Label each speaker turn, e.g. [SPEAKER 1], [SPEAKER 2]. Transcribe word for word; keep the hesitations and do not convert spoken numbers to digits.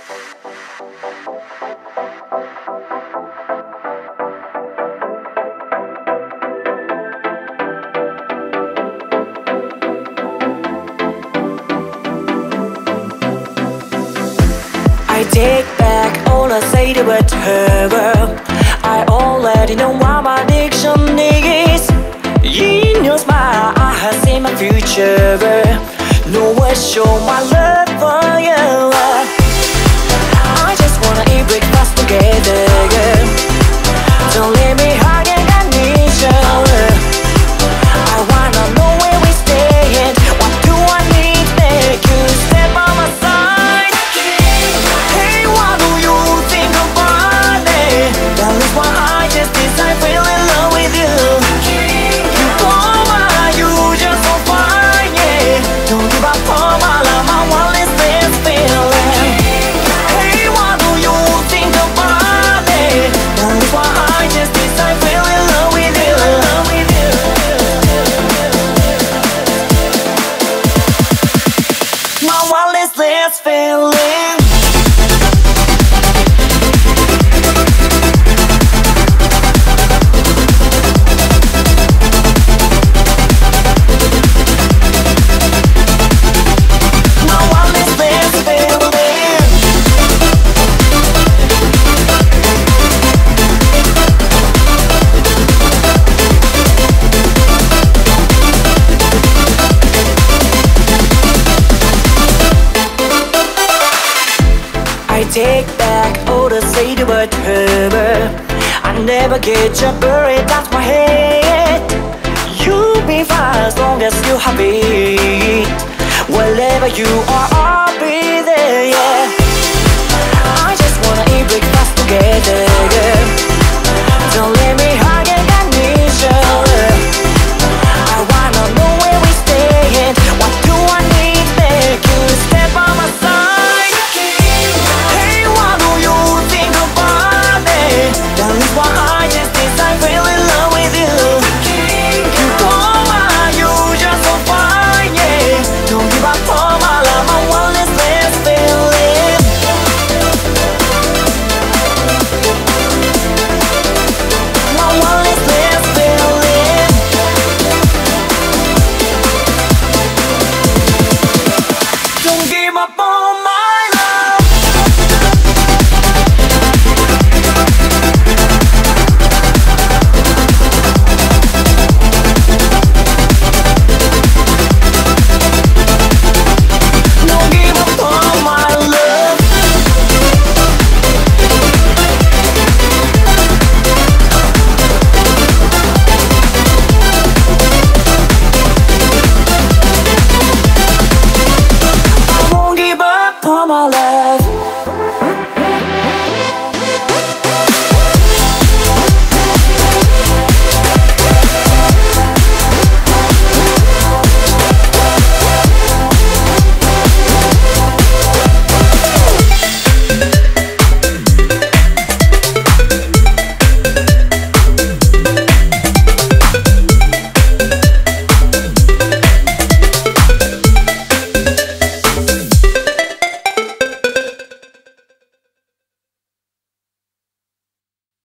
[SPEAKER 1] I take back all I say to her. I already know what my addiction is. In your smile I have seen my future. Nowhere show my love for you. I just wanna eat breakfast together. Don't leave me hanging, I need you. I wanna know where we stay and what do I need to make you step by my side. Hey, what do you think about it? That is why I just decide fell in love with you. You are my, you just so fine, yeah. Don't give up on my love, I want this best feeling. Hey, what do you think about it? That is why I just decide fell in love with you. My one is this feeling. I take back all the say to her. I never get your buried, that's my head. You'll be fine as long as you happy. Wherever you are, I'll be there, yeah.